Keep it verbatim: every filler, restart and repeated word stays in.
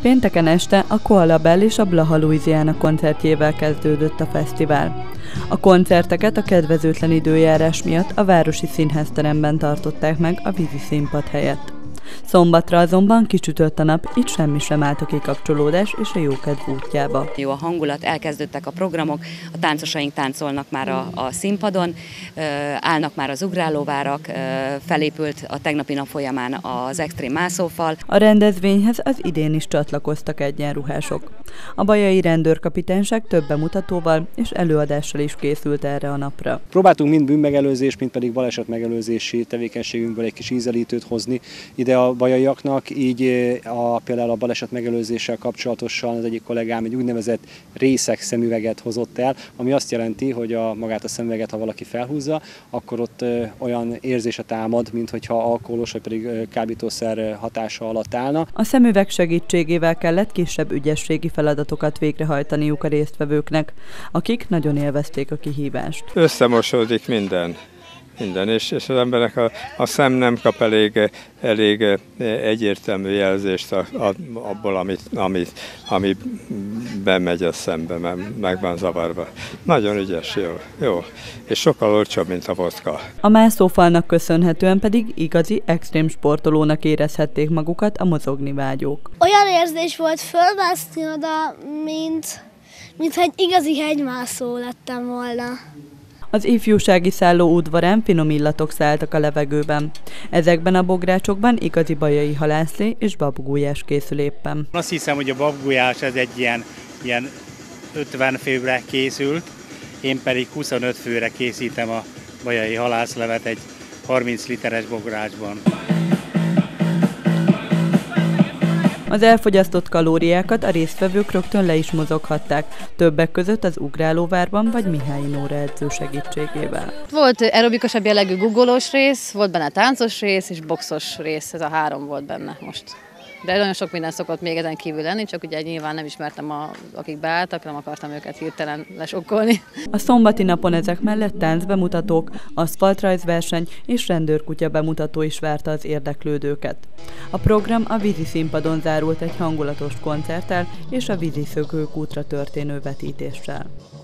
Pénteken este a Koala Bell és a Blaha Louisiana koncertjével kezdődött a fesztivál. A koncerteket a kedvezőtlen időjárás miatt a Városi Színházteremben tartották meg a vízi színpad helyett. Szombatra azonban kicsütött a nap, így semmi sem állt a kikapcsolódás és a jókedv útjába. Jó a hangulat, elkezdődtek a programok, a táncosaink táncolnak már a, a színpadon, állnak már az ugrálóvárak, felépült a tegnapi nap folyamán az extrém mászófal. A rendezvényhez az idén is csatlakoztak egyenruhások. A bajai rendőrkapitányság több bemutatóval és előadással is készült erre a napra. Próbáltunk mind bűnmegelőzés, mind pedig balesetmegelőzési tevékenységünkből egy kis ízelítőt hozni ide a bajaiaknak, így a, például a balesetmegelőzéssel kapcsolatosan az egyik kollégám egy úgynevezett részeg szemüveget hozott el, ami azt jelenti, hogy a, magát a szemüveget, ha valaki felhúzza, akkor ott ö, olyan érzése támad, mintha alkoholos vagy pedig ö, kábítószer hatása alatt állna. A szemüveg segítségével kellett kisebb ügyességi feladatokat végrehajtaniuk a résztvevőknek, akik nagyon élvezték a kihívást. Összemosódik minden. Minden, és, és az embernek a, a szem nem kap elég, elég egyértelmű jelzést a, a, abból, amit, amit, ami bemegy a szembe, mert meg van zavarva. Nagyon ügyes, jó, jó, és sokkal olcsóbb, mint a vodka. A mászófalnak köszönhetően pedig igazi extrém sportolónak érezhették magukat a mozogni vágyók. Olyan érzés volt fölmászni oda, mint, mintha egy igazi hegymászó lettem volna. Az ifjúsági szálló udvarán finom illatok szálltak a levegőben. Ezekben a bográcsokban igazi bajai halászlé és babgulyás készül éppen. Azt hiszem, hogy a babgulyás ez egy ilyen, ilyen ötven főre készült, én pedig huszonöt főre készítem a bajai halászlevet egy harminc literes bográcsban. Az elfogyasztott kalóriákat a résztvevők rögtön le is mozoghatták, többek között az ugrálóvárban vagy Mihály Nóra edző segítségével. Volt aerobikusabb jellegű guggolós rész, volt benne táncos rész és boxos rész, ez a három volt benne most. De nagyon sok minden szokott még ezen kívül lenni, csak ugye nyilván nem ismertem, a, akik beálltak, nem akartam őket hirtelen lesokkolni. A szombati napon ezek mellett táncbemutatók, aszfaltrajzverseny és rendőrkutya bemutató is várta az érdeklődőket. A program a vízi színpadon zárult egy hangulatos koncerttel és a víziszökőkútra történő vetítéssel.